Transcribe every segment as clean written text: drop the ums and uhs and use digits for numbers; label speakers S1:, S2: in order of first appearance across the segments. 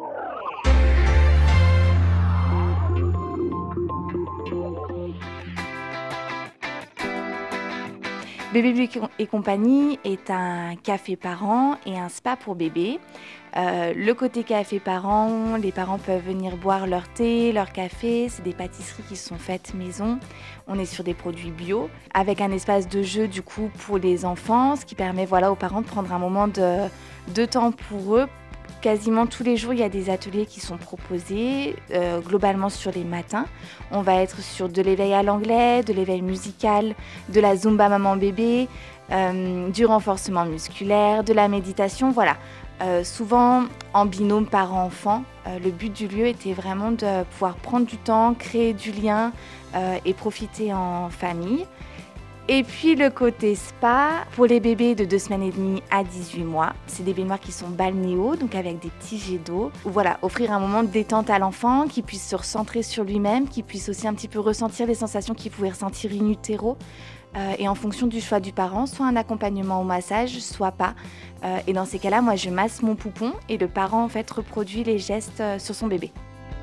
S1: Bébé et compagnie est un café parent et un spa pour bébés. Le côté café parent, les parents peuvent venir boire leur thé, leur café. C'est des pâtisseries qui sont faites maison. On est sur des produits bio, avec un espace de jeu du coup pour les enfants, ce qui permet aux parents de prendre un moment de temps pour eux. Quasiment tous les jours, il y a des ateliers qui sont proposés, globalement sur les matins. On va être sur de l'éveil à l'anglais, de l'éveil musical, de la Zumba maman-bébé, du renforcement musculaire, de la méditation, voilà. Souvent en binôme parent-enfant. Le but du lieu était vraiment de pouvoir prendre du temps, créer du lien et profiter en famille. Et puis le côté spa, pour les bébés de 2 semaines et demie à 18 mois. C'est des baignoires qui sont balnéo, donc avec des petits jets d'eau. Voilà, offrir un moment de détente à l'enfant, qui puisse se recentrer sur lui-même, qui puisse aussi un petit peu ressentir les sensations qu'il pouvait ressentir in utero. Et en fonction du choix du parent, soit un accompagnement au massage, soit pas. Et dans ces cas-là, moi je masse mon poupon et le parent en fait reproduit les gestes sur son bébé.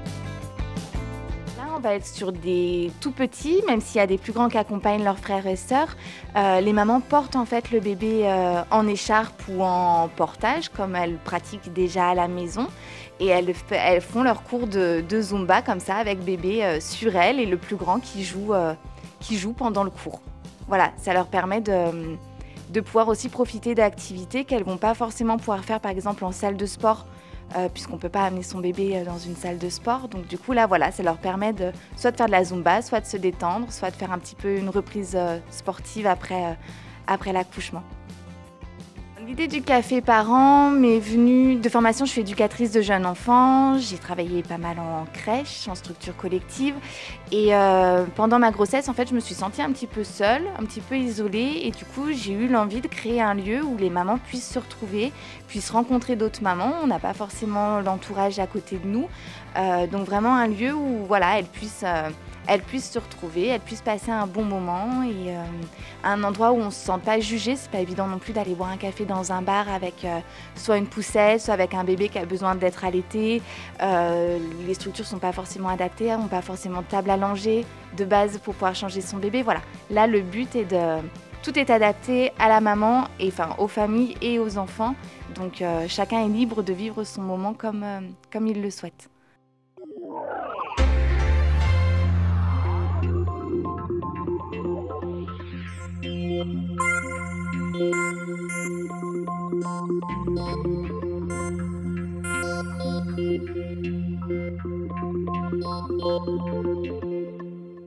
S1: On va être sur des tout petits, même s'il y a des plus grands qui accompagnent leurs frères et sœurs. Les mamans portent en fait le bébé en écharpe ou en portage, comme elles pratiquent déjà à la maison. Et elles font leur cours de Zumba comme ça, avec bébé sur elles et le plus grand qui joue pendant le cours. Voilà, ça leur permet de pouvoir aussi profiter d'activités qu'elles ne vont pas forcément pouvoir faire, par exemple en salle de sport, puisqu'on ne peut pas amener son bébé dans une salle de sport. Donc du coup, là, voilà, ça leur permet soit de faire de la Zumba, soit de se détendre, soit de faire un petit peu une reprise sportive après l'accouchement. L'idée du café parent m'est venue de formation. Je suis éducatrice de jeunes enfants. J'ai travaillé pas mal en crèche, en structure collective. Et pendant ma grossesse, en fait, je me suis sentie un petit peu seule, un petit peu isolée. Et du coup, j'ai eu l'envie de créer un lieu où les mamans puissent se retrouver, puissent rencontrer d'autres mamans. On n'a pas forcément l'entourage à côté de nous. Donc vraiment un lieu où elles puissent se retrouver, elles puissent passer un bon moment et un endroit où on ne se sent pas jugé. C'est pas évident non plus d'aller boire un café dans un bar avec soit une poussette, soit avec un bébé qui a besoin d'être allaité. Les structures ne sont pas forcément adaptées, n'ont pas forcément de table à langer de base pour pouvoir changer son bébé. Voilà. Là, le but est tout est adapté à la maman, et aux familles et aux enfants. Donc chacun est libre de vivre son moment comme il le souhaite.